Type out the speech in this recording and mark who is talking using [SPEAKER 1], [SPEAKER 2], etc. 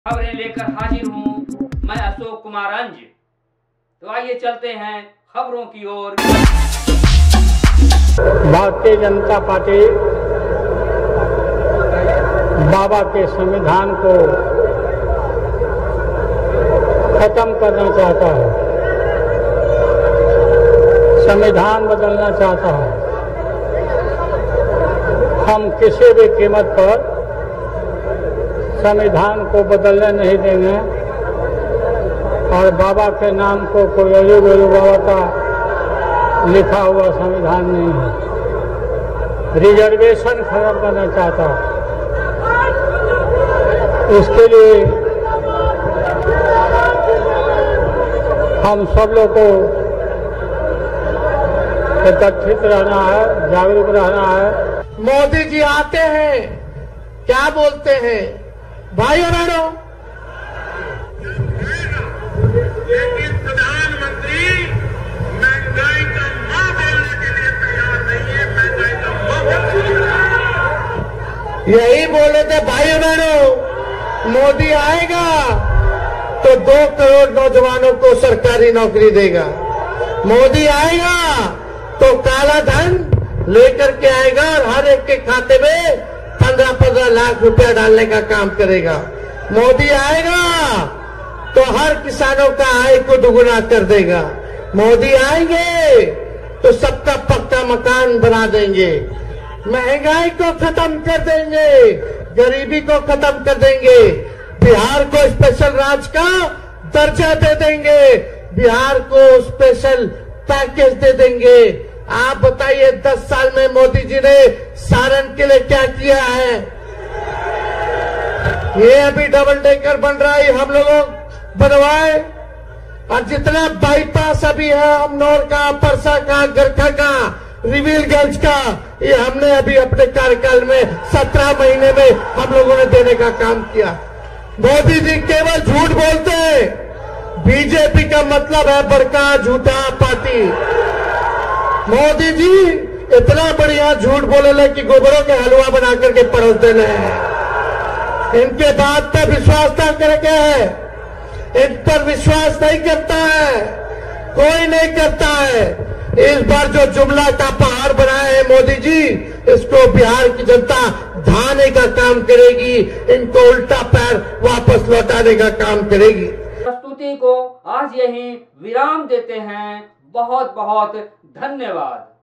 [SPEAKER 1] खबरें लेकर हाजिर हूँ मैं अशोक कुमार अंज। तो आइए चलते हैं खबरों की ओर।
[SPEAKER 2] भारतीय जनता पार्टी बाबा के संविधान को खत्म करना चाहता है, संविधान बदलना चाहता है। हम किसी भी कीमत पर संविधान को बदलने नहीं देंगे और बाबा के नाम को कोई अजूब बाबा का लिखा हुआ संविधान नहीं है। रिजर्वेशन खत्म करना चाहता है। उसके लिए हम सब लोग को एकत्रित रहना है, जागरूक रहना है।
[SPEAKER 3] मोदी जी आते हैं, क्या बोलते हैं भाइयों बहनों,
[SPEAKER 4] लेकिन प्रधानमंत्री महंगाई का मां बोलने के लिए तैयार नहीं है। महंगाई का मां
[SPEAKER 3] यही बोले थे भाइयों बहनों, मोदी आएगा तो 2 करोड़ नौजवानों को सरकारी नौकरी देगा। मोदी आएगा तो काला धन लेकर के आएगा और हर एक के खाते में 15-15 लाख रुपया डालने का काम करेगा। मोदी आएगा तो हर किसानों का आय को दुगुना कर देगा। मोदी आएंगे तो सबका पक्का मकान बना देंगे, महंगाई को खत्म कर देंगे, गरीबी को खत्म कर देंगे, बिहार को स्पेशल राज्य का दर्जा दे देंगे, बिहार को स्पेशल पैकेज दे देंगे। आप बताइए 10 साल में मोदी जी ने सारण के लिए क्या किया है? ये अभी डबल डेकर बन रहा है, हम लोगों बनवाए। और जितना बाईपास अभी है अमनौर का, परसा का, गरखा का, रिवीलगंज का, ये हमने अभी अपने कार्यकाल में 17 महीने में हम लोगों ने देने का काम किया। मोदी जी केवल झूठ बोलते हैं। बीजेपी का मतलब है बड़का झूठा पार्टी। मोदी जी इतना बढ़िया झूठ बोले कि गोबरों के हलवा बना करके परोस देने हैं। इनके बात पर विश्वास न करके है, इन पर विश्वास नहीं करता है, कोई नहीं करता है। इस बार जो जुमला का पहाड़ बनाए हैं मोदी जी, इसको बिहार की जनता ढाने का काम करेगी, इनको उल्टा पैर वापस लौटाने का काम करेगी।
[SPEAKER 1] प्रस्तुति को आज यही विराम देते हैं। बहुत बहुत धन्यवाद।